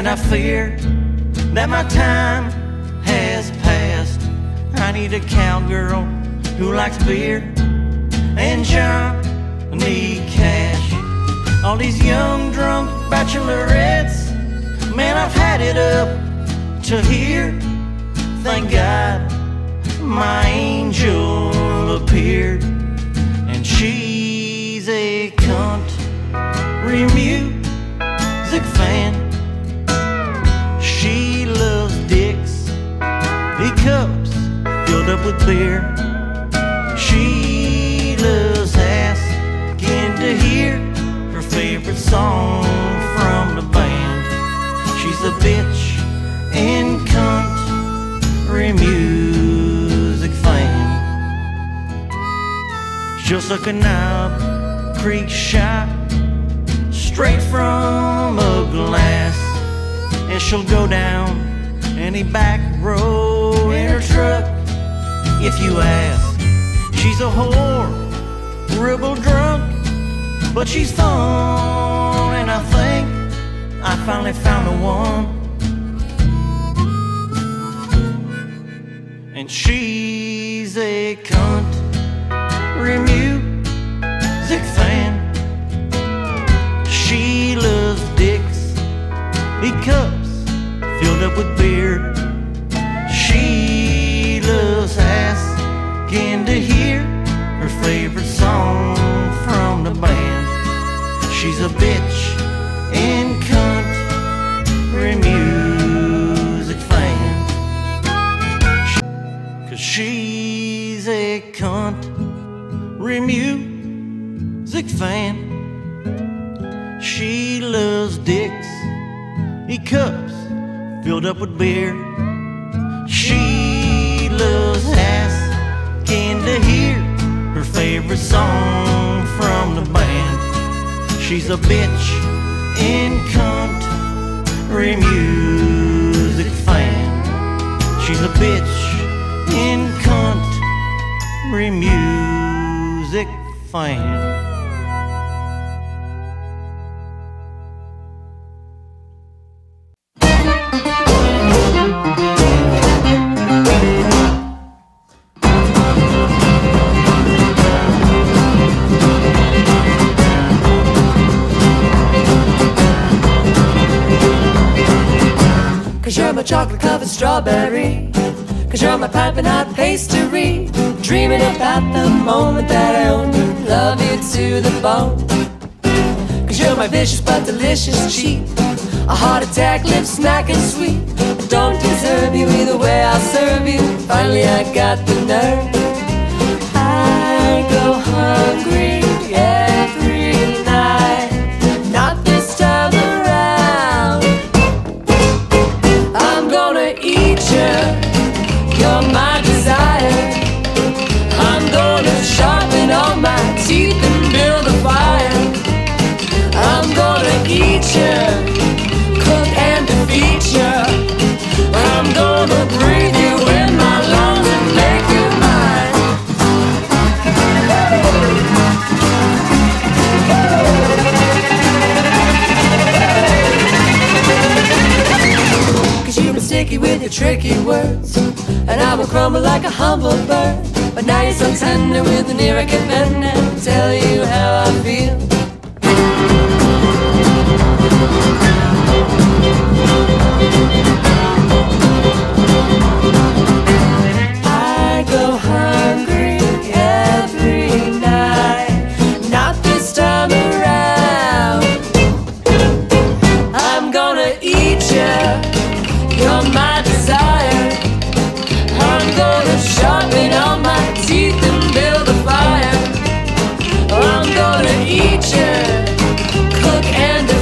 and I fear that my time has passed. I need a cowgirl who likes beer and Johnny Cash. All these young drunk bachelorettes, man, I've had it up to here. Thank God my angel appeared, and she's a country music fan. She loves Dixie cups filled up with beer. She loves asking to hear her favorite song from the band. She's a bitch in country music fan. She'll suck a Knob Creek shot straight from a glass, and she'll go down any back road in her truck if you ask. She's a horrible drunk, but she's fun, and I think I finally found the one. And she's a country music fan. She loves Dixie cups filled up with beer. She loves asking to hear her favorite song from the band. She's a bitch in country music fan. 'Cause she's a country music fan. She loves Dixie cups filled up with beer. She loves asking to hear her favorite song from the band. She's a bitch in country music fan. She's a bitch in country music fan. You're my chocolate-covered strawberry, 'cause you're my piping hot pastry, dreaming about the moment that I own you, love you to the bone. 'Cause you're my vicious but delicious cheat, a heart attack, lips smacking sweet. I don't deserve you either way, I'll serve you. Finally I got the nerve. I go hungry every night, not this time around. I'm gonna eat you, you're my desire. I'm gonna sharpen all my teeth and build a fire. I'm gonna eat you, cook and defeat you. I'm gonna breathe you in my lungs and make you mine. 'Cause you've been sticky with your tricky words, and I will crumble like a humble bird. But now you're so tender with an ear I can bend and tell you how I feel. I go hungry every night, not this time around. I'm gonna eat you, you're my desire. I'm gonna sharpen all my teeth and build a fire. I'm gonna eat you, cook and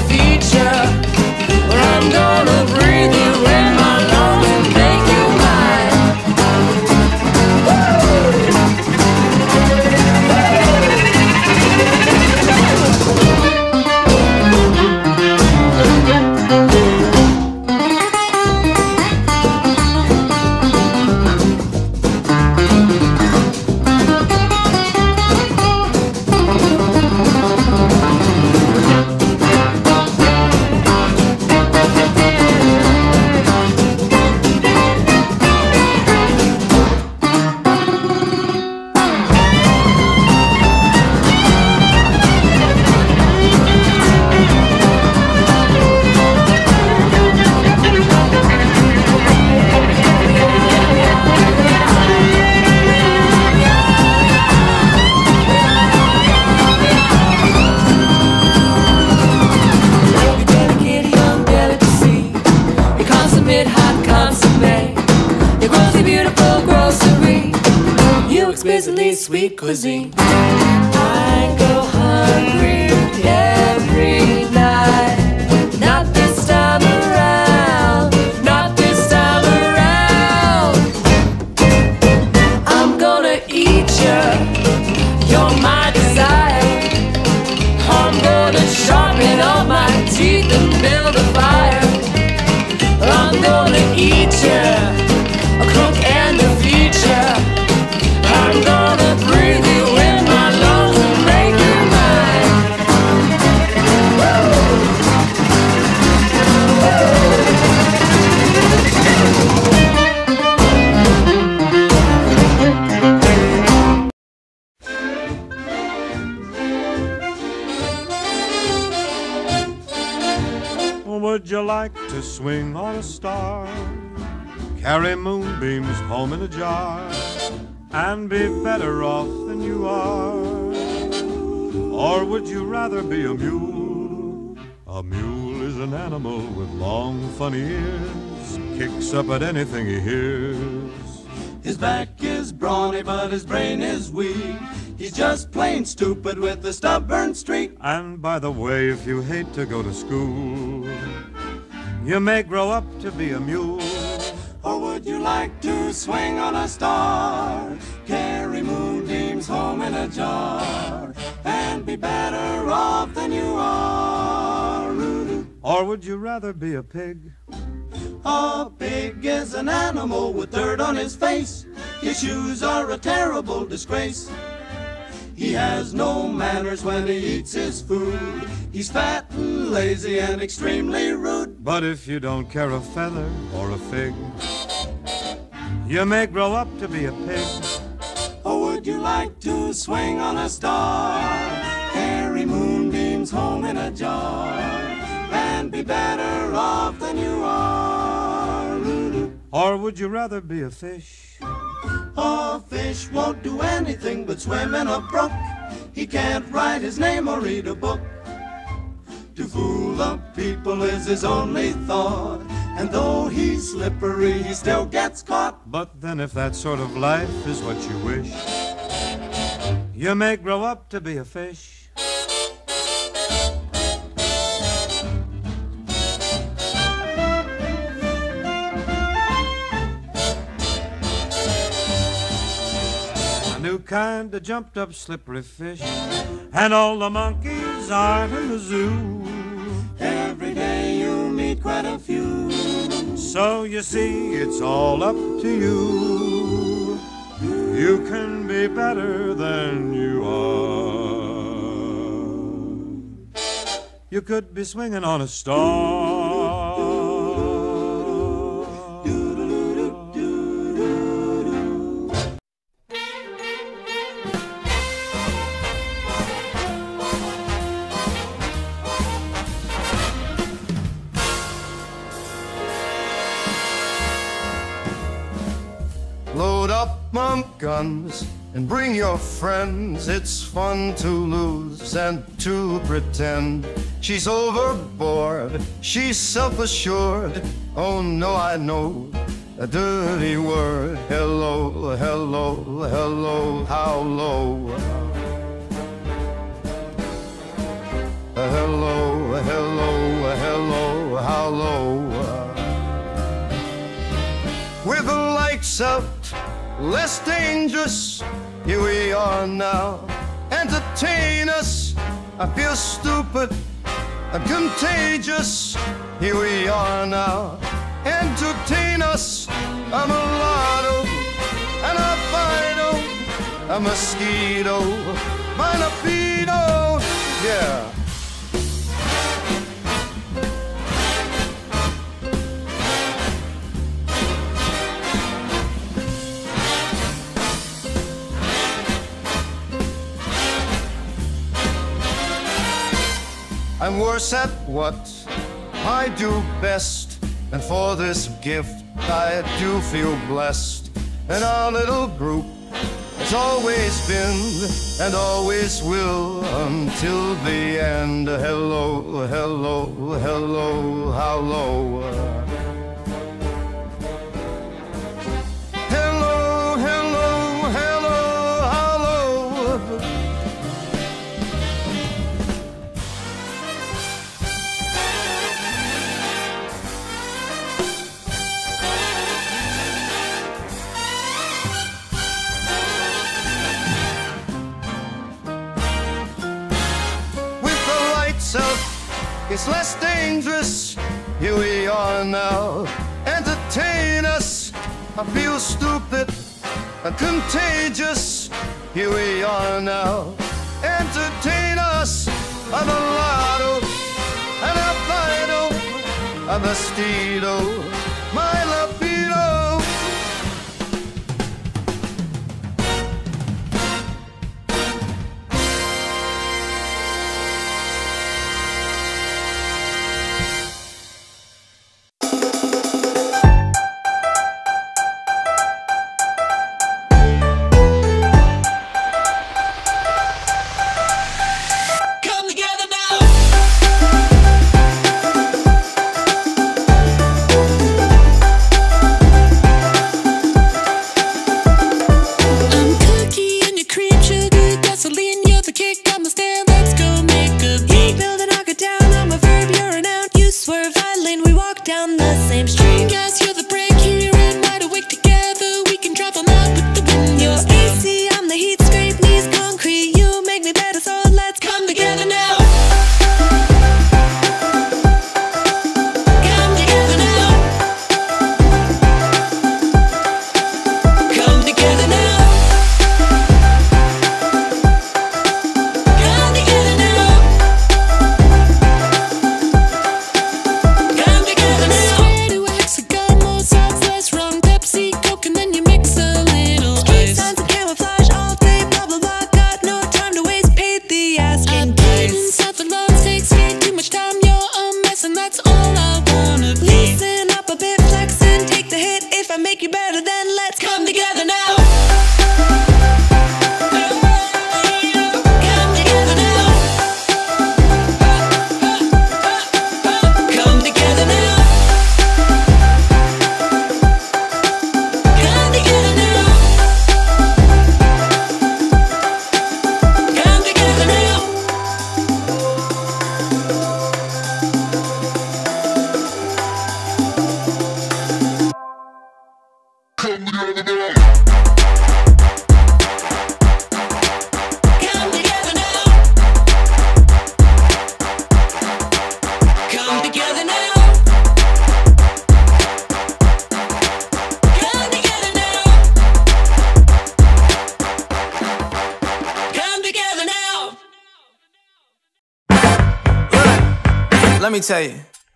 exquisitely sweet cuisine. I go hungry every night. Not this time around, not this time around. I'm gonna eat you, you're my desire. I'm gonna sharpen all my teeth and build a fire. I'm gonna eat you, cook and defeat you. I'm gonna breathe you in my lungs and make you mine. Would you like to swing on a star, carry moonbeams home in a jar, and be better off than you are? Or would you rather be a mule? A mule is an animal with long, funny ears, kicks up at anything he hears. His back is brawny, but his brain is weak. He's just plain stupid with a stubborn streak. And by the way, if you hate to go to school, you may grow up to be a mule. Or would you like to swing on a star, carry moonbeams home in a jar, and be better off than you are? Or would you rather be a pig? A pig is an animal with dirt on his face. His shoes are a terrible disgrace. He has no manners when he eats his food. He's fat and lazy and extremely rude. But if you don't care a feather or a fig, you may grow up to be a pig. Or would you like to swing on a star, carry moonbeams home in a jar, and be better off than you are? Or would you rather be a fish? A fish won't do anything but swim in a brook. He can't write his name or read a book. To fool the people is his only thought, and though he's slippery, he still gets caught. But then if that sort of life is what you wish, you may grow up to be a fish. New kind of jumped up slippery fish, and all the monkeys are in the zoo. Every day you meet quite a few. So you see, it's all up to you. You can be better than you are. You could be swinging on a star. Load up my guns and bring your friends. It's fun to lose and to pretend. She's overboard, she's self-assured. Oh no, I know a dirty word. Hello, hello, hello, how low? Hello, hello, hello, how low? With the lights out, less dangerous, here we are now. Entertain us, I feel stupid, I'm contagious, here we are now. Entertain us, I'm a lotto, and a fido, a mosquito, mine a pedo, yeah. I'm worse at what I do best, and for this gift I do feel blessed. And our little group has always been and always will until the end. Hello, hello, hello, how low? Hello, hello, hello, it's less dangerous. Here we are now. Entertain us. I feel stupid and contagious. Here we are now. Entertain us. I'm a lotto and a Fido, a Vestido, my Lapido. Let me tell you,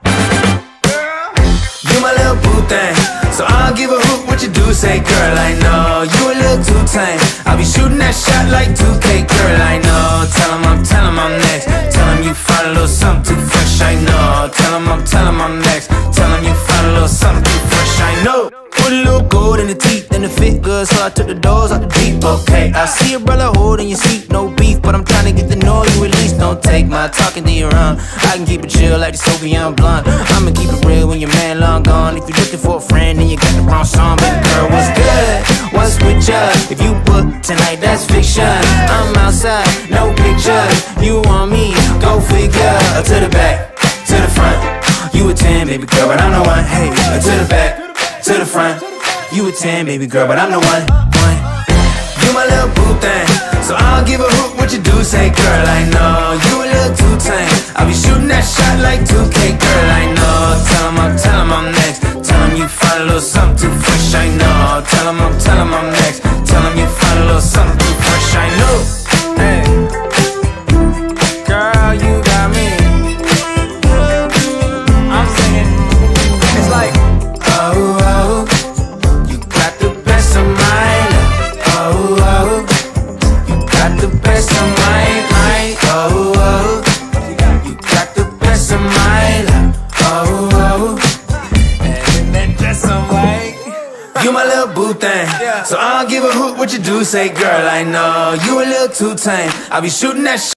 you my little boo thing, so I don't give a hoot what you do say, girl. I know you a little too tame. I'll be shooting that shot like 2K, girl. I know. Tell 'em I'm next. Tell 'em you find a little something too fresh. I know. Tell 'em I'm next. Tell 'em you find a little something too fresh. I know. Put a little gold in the teeth and it fit good, so I took the doors out the Jeep. Okay, I see a brother holding your seat, no beef, but I'm trying to get to know you at least. Don't take my talking to your own. I can keep it chill like the Soviet blunt. I'ma keep it real when your man long gone. If you're looking for a friend, then you got the wrong song. Baby girl, what's good? What's with ya? If you book tonight, that's fiction. I'm outside, no pictures. You want me? Go figure. To the back, to the front. You a 10, baby girl, but I'm the one. Hey, to the back, to the front. You a 10, baby girl, but I'm the one. You my little boo thing, so I don't give a hoot what you do say, girl. I know you a little too tame. I'll be shooting that shot like 2K, girl. I know. Tell 'em I'm next. Tell 'em you find a little something too fresh. I know. Tell 'em I'm next. Tell 'em you find a little something too fresh. I know. Hey, girl, you got me. I'm singing. It's like, oh, oh, you got the best of my love. Oh, oh, you got the best of my oh, oh, you got the best of my love. Oh, oh, and then just some like, you my little boo thing, so I don't give a hoot what you do say, girl. I know you a little too tame. I'll be shooting that shit.